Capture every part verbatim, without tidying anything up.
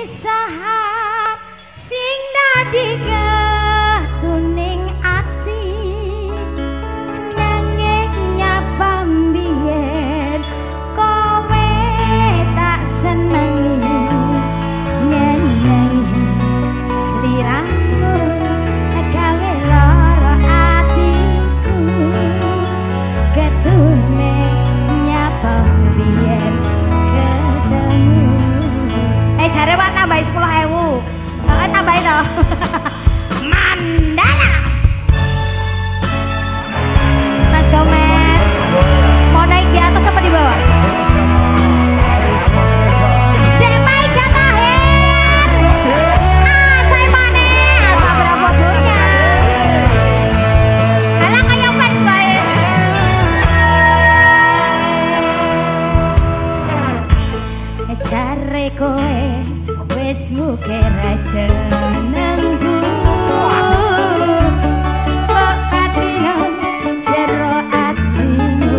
perpisahan sing dadi ketuning ati nanging nyapa mbiyen kowe tak senengi nyenengi sliramu gawe lara atiku ketune nyapa mbiyen ketemu eh jare wae tambahi sepuluh ewu eh tambahi to Mandala Mas Gomer mau naik di atas apa di bawah? Jemai jatahin ah saya mana apa berapa dunia alah kayak fan baik jare kowe wis ngukir jenengku kok katino jero atimu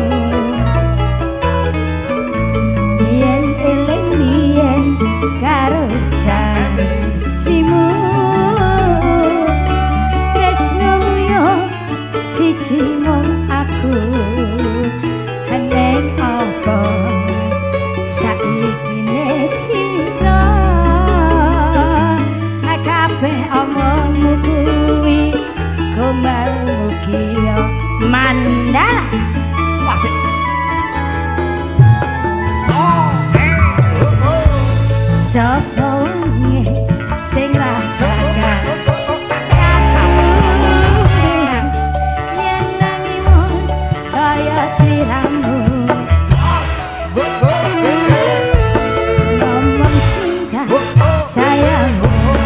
yen eling biyen karo janjimu tresnoyo siji mung aku neng apa saiki necira kabeh omongmu kuwi gombal mugia Mandala sapa wonge sing rasakan nyenengimu kaya sliramu ngomong cinta sayangmu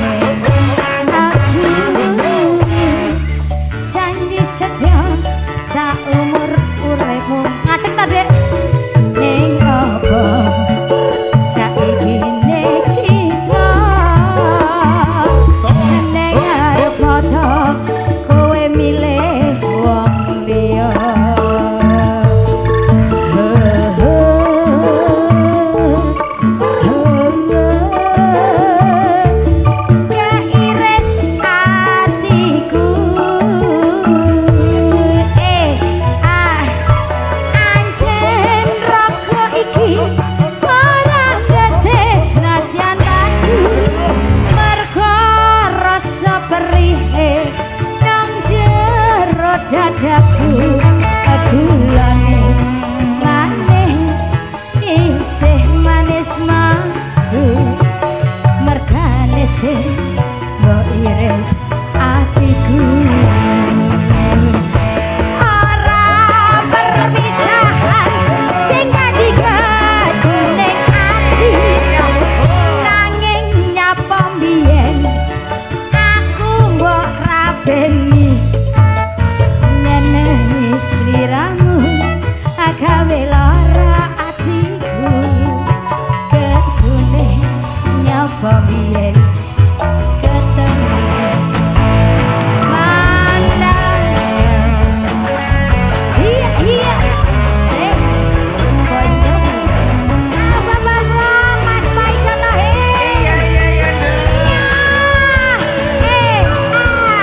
saumur uripmu ngadeg ta Dek ning apa saiki necira ning arep foto kowe milih wong liya dadaku gulane manis isih manis madu mergane sing mbok iris atiku ora perpisahan sing dadi ketuning ati nanging nyapa mbiyen aku mbok rabeni sliramu gawe lara atiku ketune nyapa biyen ketemu Mandala iya iya eh konco apa bawa mas pai jana he iya iya iya eh ah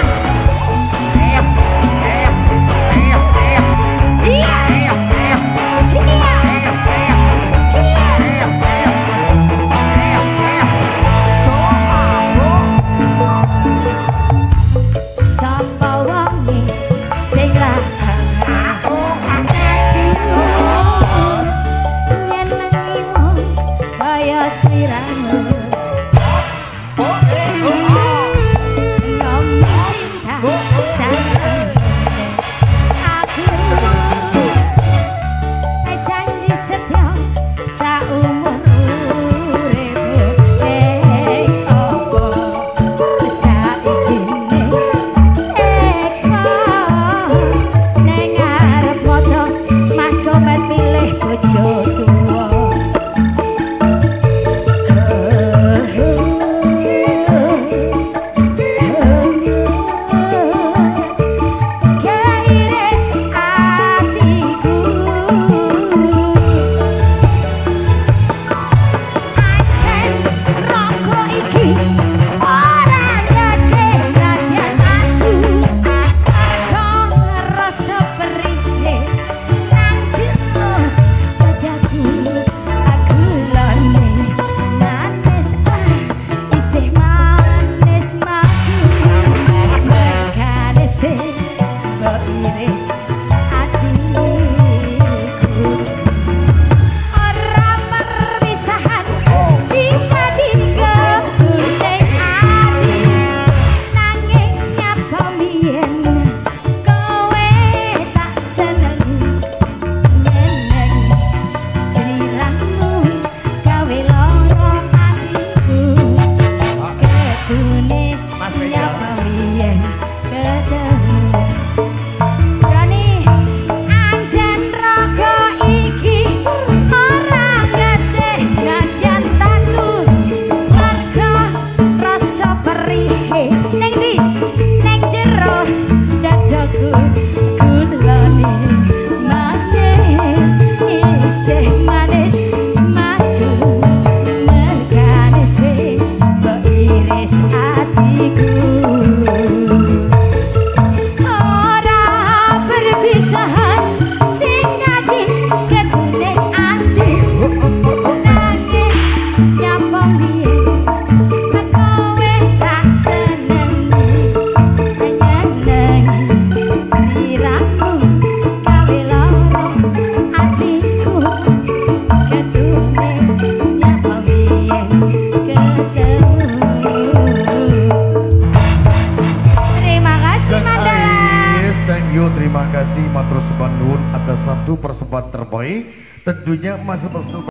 tentunya Mas Restu